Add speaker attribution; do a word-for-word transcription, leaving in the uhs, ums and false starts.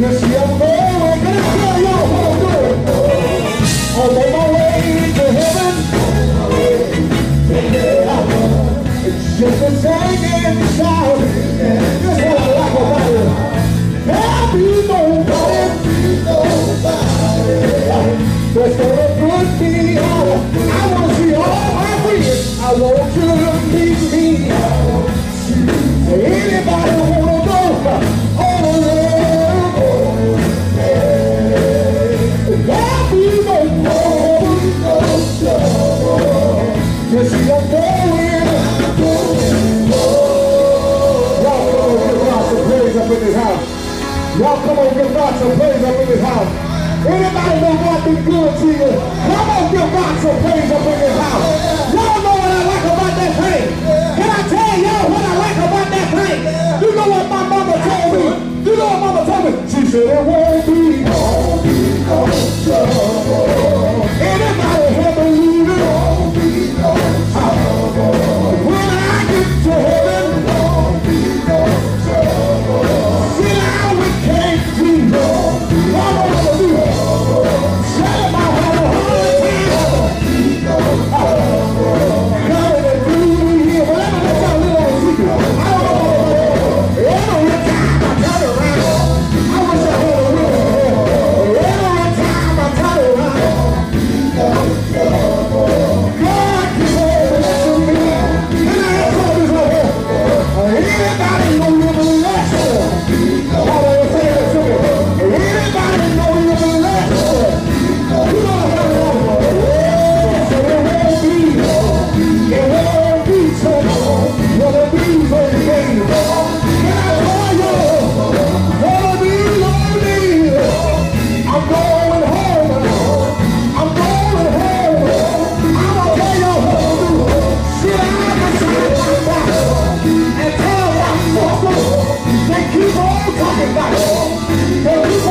Speaker 1: see I'm going, can I tell y'all what I'm doing? I'm on my way to heaven. It's just a singing sound. That's what I like about it. There'll be nobody, nobody that's gonna put me out. I wanna see all my friends. I want you to meet me. Anybody wanna go on there? There'll be no trouble, no trouble. You see I'm going, I'm going. Y'all come on, give God some praise up in this house. Y'all come on, give God some praise up in this house. Anybody know God been good to you? Come on, give God some praise up in this house. Y'all know what I like about that thing. Can I tell y'all what I like about that thing? You know what my mama told me? You know what mama told me? She said it won't be, won't be no trouble. Anybody here believe it? Won't be no trouble. When I get to heaven, won't be no trouble. See how we can't be no. All I wanna do is say my heart a hundred times. God is good here. But let me let y'all live on a secret. I don't know. Every time I turn around, I wish I had a wheel. Every time I turn around, God keeps on blessing me. And I have told this right here. Anybody know you're blessed? How do you say that to me? Anybody know you're blessed? You know how to know. So it won't be, it won't be trouble. Will it be for the game? Can I tell you? Will it be lonely? I'm going home. I'm going home. I'm gonna tell you what to do. Sit down beside my back and tell my folks they keep on talking about it. They keep